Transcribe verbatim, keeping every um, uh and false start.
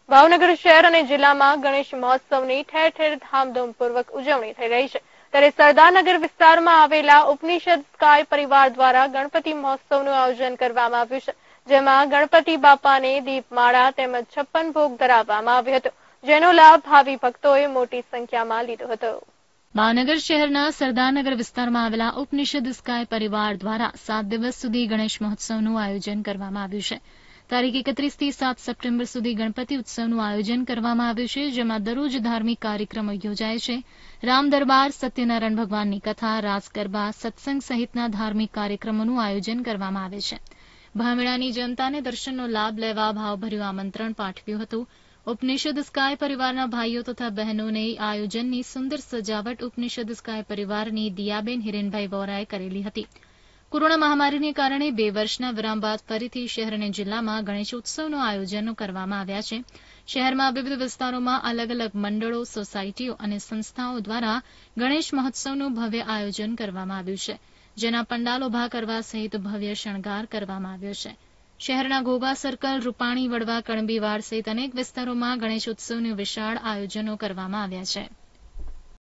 ભાવનગર શહેર અને જિલ્લામાં ગણેશ મહોત્સવની ઠેર ઠેર ધામધૂમપૂર્વક ઉજવણી થઈ રહી છે, ત્યારે સરદારનગર વિસ્તારમાં આવેલા ઉપનિષદ સ્કાય પરિવાર દ્વારા ગણપતિ મહોત્સવનું આયોજન કરવામાં આવ્યું છે, જેમાં ગણપતિ બાપાને દીપમાળા તેમજ છપ્પન ભોગ ધરાવવામાં આવ્યો હતો, જેનો લાભ ભાવિ ભક્તોએ મોટી સંખ્યામાં લીધો હતો. ભાવનગર શહેરના સરદારનગર વિસ્તારમાં આવેલા ઉપનિષદ સ્કાય પરિવાર દ્વારા સાત દિવસ સુધી ગણેશ મહોત્સવનું આયોજન કરવામાં આવ્યું છે. તારીખ એકત્રીસ થી સાત સપ્ટેમ્બર સુધી ગણપતિ ઉત્સવનું આયોજન કરવામાં આવ્યું છે, જેમાં દરરોજ ધાર્મિક કાર્યક્રમો યોજાય છે. રામ દરબાર, સત્યનારાયણ ભગવાનની કથા, રાસ ગરબા, સત્સંગ સહિતના ધાર્મિક કાર્યક્રમોનું આયોજન કરવામાં આવે છે. ભામેડાની જનતાને દર્શનનો લાભ લેવા ભાવભર્યું આમંત્રણ પાઠવ્યું હતું. ઉપનિષદ સ્કાય પરિવારના ભાઈઓ તથા બહેનોને આયોજનની સુંદર સજાવટ ઉપનિષદ સ્કાય પરિવારની દિયાબેન હિરેનભાઈ વોરાએ કરેલી હતી. કોરોના મહામારીને કારણે બે વર્ષના વિરામ બાદ ફરીથી શહેર અને જિલ્લામાં ગણેશોત્સવનું આયોજનો કરવામાં આવ્યા છે. શહેરમાં વિવિધ વિસ્તારોમાં અલગ અલગ મંડળો, સોસાયટીઓ અને સંસ્થાઓ દ્વારા ગણેશ મહોત્સવનું ભવ્ય આયોજન કરવામાં આવ્યું છે, જેના પંડાલ ઉભા કરવા સહિત ભવ્ય શણગાર કરવામાં આવ્યો છે. શહેરના ઘોઘા સર્કલ, રૂપાણી, વડવા, કણબીવાડ સહિત અનેક વિસ્તારોમાં ગણેશોત્સવનું વિશાળ આયોજનો કરવામાં આવ્યા છે.